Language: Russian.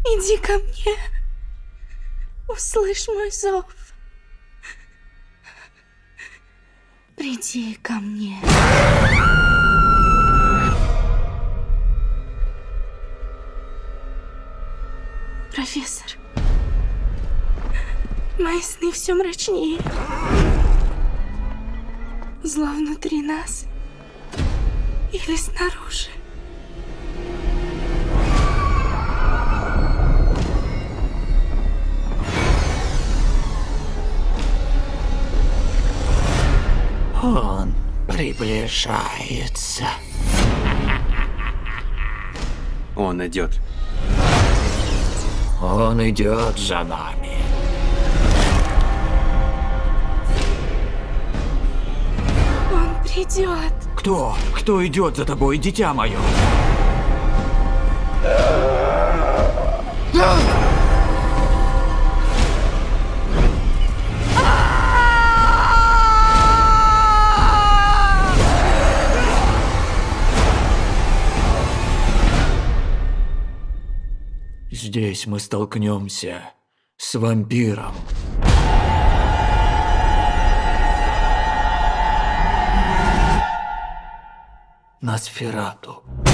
Иди ко мне. Услышь мой зов. Приди ко мне. Профессор, мои сны все мрачнее. Зло внутри нас или снаружи? Он приближается. Он идет. Он идет за нами. Он придет. Кто? Кто идет за тобой, дитя мое? Здесь мы столкнемся с вампиром. Носферату.